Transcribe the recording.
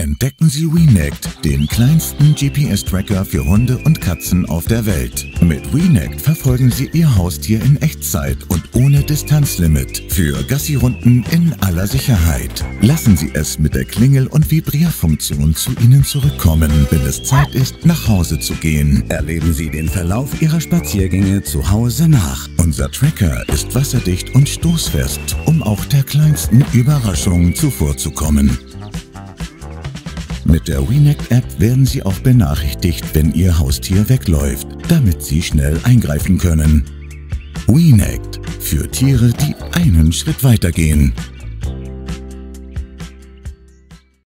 Entdecken Sie WeNect, den kleinsten GPS-Tracker für Hunde und Katzen auf der Welt. Mit WeNect verfolgen Sie Ihr Haustier in Echtzeit und ohne Distanzlimit für Gassi-Runden in aller Sicherheit. Lassen Sie es mit der Klingel- und Vibrierfunktion zu Ihnen zurückkommen, wenn es Zeit ist, nach Hause zu gehen. Erleben Sie den Verlauf Ihrer Spaziergänge zu Hause nach. Unser Tracker ist wasserdicht und stoßfest, um auch der kleinsten Überraschung zuvorzukommen. Mit der WeNect-App werden Sie auch benachrichtigt, wenn Ihr Haustier wegläuft, damit Sie schnell eingreifen können. WeNect für Tiere, die einen Schritt weitergehen.